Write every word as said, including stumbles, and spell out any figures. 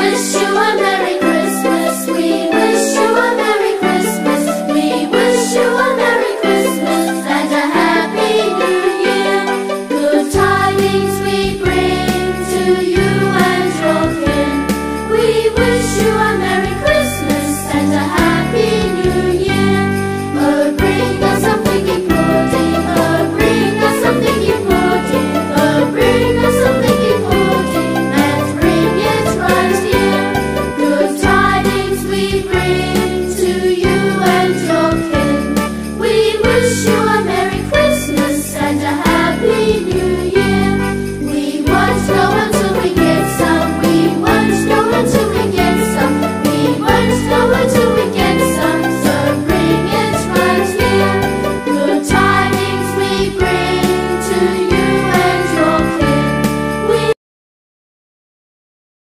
wish you a Merry Christmas. We wish you a Merry Christmas. We wish you a Merry Christmas and a Happy New Year. Good tidings we bring to you and your kin. We wish you a Merry Christmas and a Happy New Year. Oh, bring us something important. Oh, bring us something important. Oh, bring us something important and bring it right here. Good tidings we bring to you and your kin. We wish you a Merry Christmas and a Happy